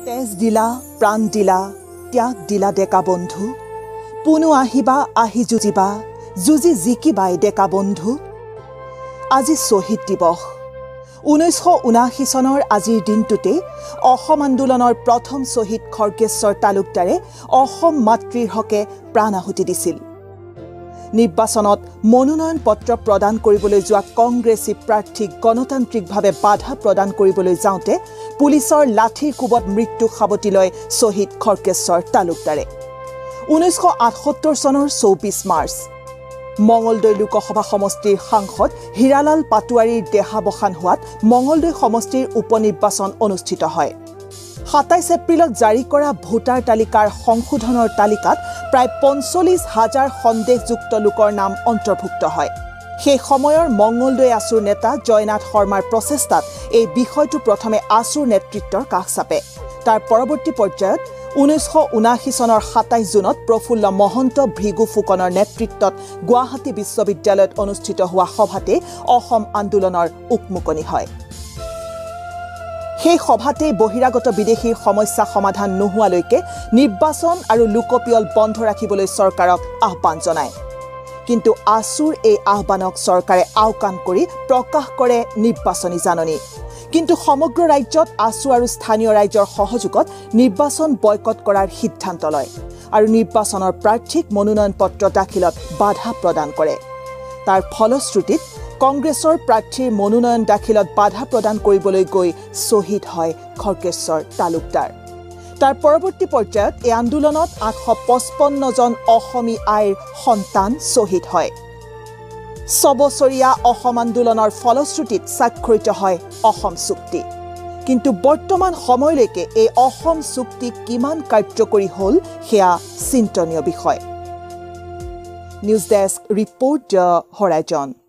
তেজ দিলা প্ৰাণ দিলা ত্যাগ দিলা ডেকা বন্ধু পুনু আহিবা আহি যুঁজিবা যুঁজি জিকিবাই ডেকা বন্ধু আজি শহীদ দিৱস 1979 চনৰ আজিৰ দিনটোতে অসম আন্দোলনৰ প্ৰথম শহীদ খৰ্গেশ্বৰ তালুকদাৰে অসম মাতৃৰ হকে প্ৰাণ আহুতি দিছিল নিৰ্বাচনত মনোনয়ন পত্ৰ প্ৰদান কৰিবলৈ যোৱা কংগ্ৰেছী প্ৰাৰ্থীক গণতান্ত্ৰিকভাৱে বাধা প্ৰদান কৰিবলৈ যাওঁতে পুলিচৰ লাঠিৰ কোবত মৃত্যু সাৱটি লয় শহীদ খৰ্গেশ্বৰ তালুকদাৰে 1978 চনৰ 24 মাৰ্চ মঙ্গলদৈ লোকসভা সমষ্টিৰ সাংসদ হিৰালাল পাটোৱাৰীৰ দেহাৱসান হোৱাত মঙ্গলদৈ সমষ্টিৰ উপনিৰ্বাচন অনুষ্ঠিত হয় 27 এপ্ৰিলত জাৰি কৰা ভোটাৰ তালিকাৰ সংশোধনৰ তালিকাত প্ৰায় 45,000 সন্দেহযুক্ত লোকৰ নাম অন্তৰ্ভুক্ত হয় সেই সময়ৰ মঙ্গলদৈ আসুৰ নেতা জয়নাথ শৰ্মাৰ প্ৰচেষ্টাত এই বিষয়টো প্ৰথমে আসুৰ নেতৃত্বৰ কাষ চাপে তাৰ পৰৱৰ্তী পৰ্যায়ত 1979 চনৰ 27 জুনত প্ৰফুল্ল মহন্ত ভৃগু ফুকনৰ নেতৃত্বত গুৱাহাটী বিশ্ববিদ্যালয়ত অনুষ্ঠিত হোৱা সভাতে অসম আন্দোলনৰ উকমুকনি হয় সেই সভাতে বহিৰাগত বিদেশীৰ সমস্যা সমাধান নোহোৱালৈকে নিৰ্বাচন আৰু লোকপিয়ল বন্ধ ৰাখিবলৈ চৰকাৰক আহ্বান জনায় কিন্তু আসুৰ এই আহ্বানক চৰকাৰে আওকাণ কৰি প্ৰকাশ কৰে নিৰ্বাচনী জাননী কিন্তু সমগ্ৰ ৰাজ্যত আসু আৰু স্থানীয় ৰাজ্যৰ সহযোগত নিৰ্বাচন বয়কট কৰাৰ সিদ্ধান্ত লয় আৰু নিৰ্বাচনৰ প্ৰাৰ্থীক মনোনয়ন পত্ৰ দাখিলত বাধা প্ৰদান কৰে তাৰ ফলশ্ৰুতিত কংগ্ৰেছৰ প্ৰাৰ্থীৰ মনোনয়ন দাখিলত বাধা প্ৰদান কৰিবলৈ গৈ শহীদ হয় খৰ্গেশ্বৰ তালুকদাৰ তাৰ পৰৱৰ্তী পৰ্যায়ত এই আন্দোলনত 855 জন অসমী আইৰ সন্তান শহীদ হয় 6 বছৰীয়া অসম আন্দোলনৰ ফলশ্ৰুতিত স্বাক্ষৰিত হয় অসম চুক্তি কিন্তু বৰ্তমান সময়লৈকে এই অসম চুক্তি কিমান কাৰ্যকৰী হ'ল সেয়া চিন্তনীয় বিষয় news desk report the horizon